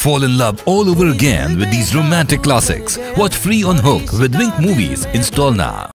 Fall in love all over again with these romantic classics. Watch free on Hook with Wink Movies. Install now.